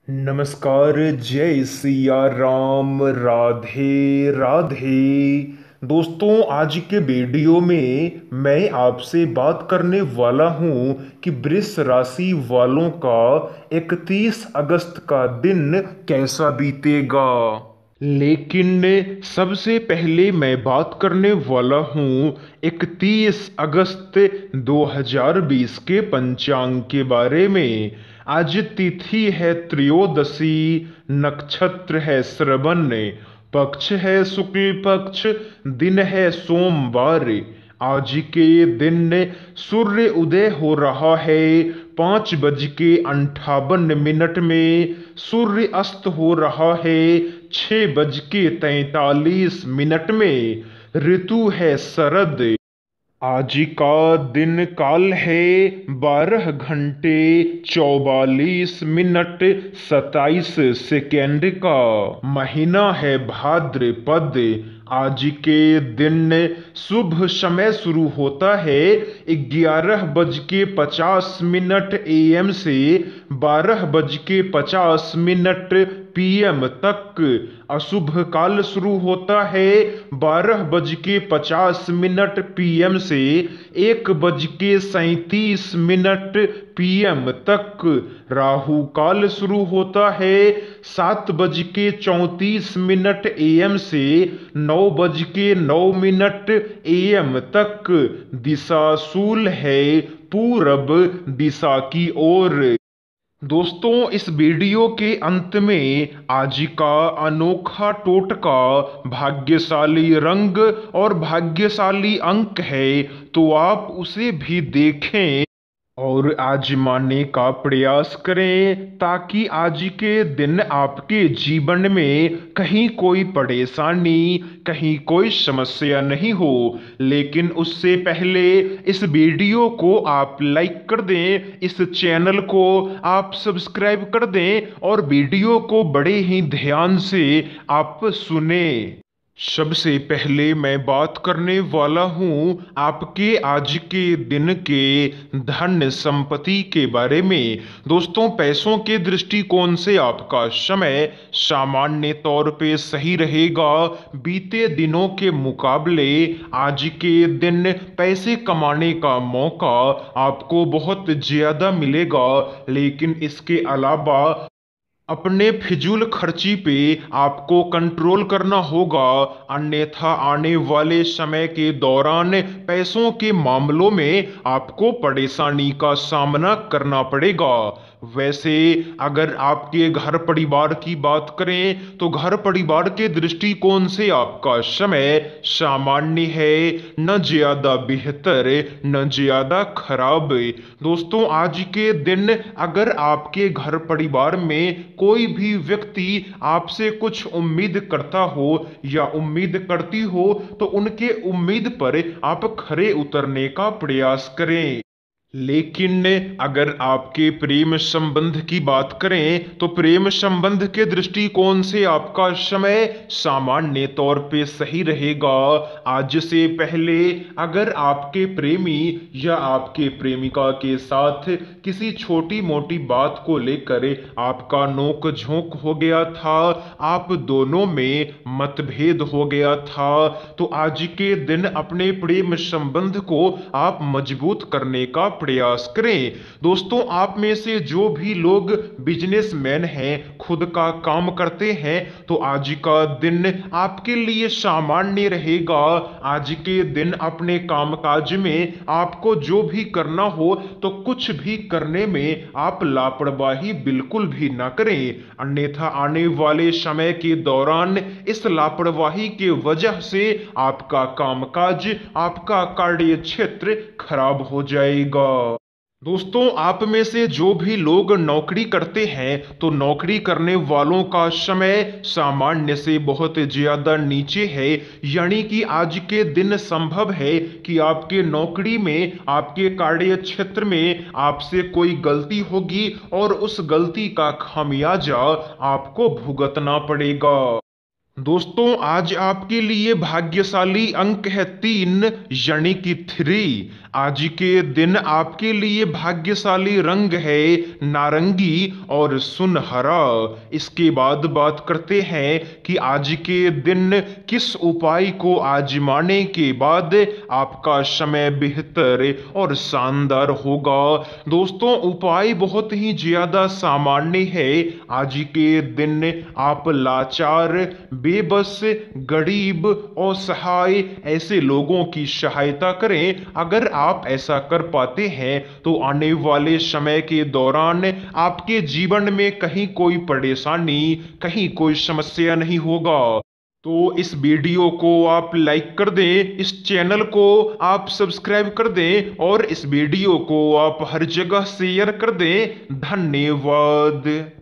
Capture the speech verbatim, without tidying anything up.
नमस्कार। जय सिया राम। राधे राधे। दोस्तों, आज के वीडियो में मैं आपसे बात करने वाला हूं कि वृष राशि वालों का इकतीस अगस्त का दिन कैसा बीतेगा। लेकिन सबसे पहले मैं बात करने वाला हूं इकतीस अगस्त दो हज़ार बीस के पंचांग के बारे में। आज तिथि है त्रयोदशी, नक्षत्र है श्रवण, पक्ष है शुक्ल पक्ष, दिन है सोमवार। आज के दिन सूर्य उदय हो रहा है पाँच बज के अंठावन मिनट में। सूर्य अस्त हो रहा है छः बज के तैतालीस मिनट में। ऋतु है शरद। आज का दिन काल है बारह घंटे चौवालीस मिनट सताइस सेकेंड का। महीना है भाद्रपद। आज के दिन शुभ समय शुरू होता है ग्यारह बज के पचास मिनट ए एम से बारह बज के पचास मिनट पी एम तक। अशुभ काल शुरू होता है बारह बज के पचास मिनट पी एम से एक बज के सैंतीस मिनट पी एम तक। राहु काल शुरू होता है सात बज के चौंतीस मिनट ए एम से नौ बज के नौ मिनट ए एम तक। दिशा शूल है पूरब दिशा की ओर। दोस्तों, इस वीडियो के अंत में आज का अनोखा टोटका भाग्यशाली रंग और भाग्यशाली अंक है, तो आप उसे भी देखें और आजमाने का प्रयास करें, ताकि आज के दिन आपके जीवन में कहीं कोई परेशानी, कहीं कोई समस्या नहीं हो। लेकिन उससे पहले इस वीडियो को आप लाइक कर दें, इस चैनल को आप सब्सक्राइब कर दें और वीडियो को बड़े ही ध्यान से आप सुने। सबसे पहले मैं बात करने वाला हूं आपके आज के दिन के धन संपत्ति के बारे में। दोस्तों, पैसों के दृष्टिकोण से आपका समय सामान्य तौर पे सही रहेगा। बीते दिनों के मुकाबले आज के दिन पैसे कमाने का मौका आपको बहुत ज्यादा मिलेगा, लेकिन इसके अलावा अपने फिजूल खर्ची पे आपको कंट्रोल करना होगा, अन्यथा आने वाले समय के दौरान पैसों के मामलों में आपको परेशानी का सामना करना पड़ेगा। वैसे अगर आपके घर परिवार की बात करें तो घर परिवार के दृष्टिकोण से आपका समय सामान्य है, न ज्यादा बेहतर न ज्यादा खराब। दोस्तों, आज के दिन अगर आपके घर परिवार में कोई भी व्यक्ति आपसे कुछ उम्मीद करता हो या उम्मीद करती हो, तो उनके उम्मीद पर आप खरे उतरने का प्रयास करें। लेकिन अगर आपके प्रेम संबंध की बात करें तो प्रेम संबंध के दृष्टिकोण से आपका समय सामान्य तौर पे सही रहेगा। आज से पहले अगर आपके प्रेमी या आपके प्रेमिका के साथ किसी छोटी मोटी बात को लेकर आपका नोक झोंक हो गया था, आप दोनों में मतभेद हो गया था, तो आज के दिन अपने प्रेम संबंध को आप मजबूत करने का प्रयास करें। दोस्तों, आप में से जो भी लोग बिजनेसमैन हैं, खुद का काम करते हैं, तो आज का दिन आपके लिए सामान्य रहेगा। आज के दिन अपने कामकाज में आपको जो भी करना हो तो कुछ भी करने में आप लापरवाही बिल्कुल भी ना करें, अन्यथा आने वाले समय के दौरान इस लापरवाही के वजह से आपका कामकाज, आपका कार्य क्षेत्र खराब हो जाएगा। दोस्तों, आप में से जो भी लोग नौकरी करते हैं तो नौकरी करने वालों का समय सामान्य से बहुत ज्यादा नीचे है, यानी कि आज के दिन संभव है कि आपके नौकरी में, आपके कार्य क्षेत्र में आपसे कोई गलती होगी और उस गलती का खामियाजा आपको भुगतना पड़ेगा। दोस्तों आज आपके लिए भाग्यशाली अंक है तीन, यानी कि थ्री। आज के दिन आपके लिए भाग्यशाली रंग है नारंगी और सुनहरा। इसके बाद बात करते हैं कि आज के दिन किस उपाय को आजमाने के बाद आपका समय बेहतर और शानदार होगा। दोस्तों उपाय बहुत ही ज्यादा सामान्य है। आज के दिन आप लाचार, बेबस, गरीब, असहाय ऐसे लोगों की सहायता करें। अगर आप ऐसा कर पाते हैं तो आने वाले समय के दौरान आपके जीवन में कहीं कोई परेशानी, कहीं कोई समस्या नहीं होगा। तो इस वीडियो को आप लाइक कर दें, इस चैनल को आप सब्सक्राइब कर दें और इस वीडियो को आप हर जगह शेयर कर दें। धन्यवाद।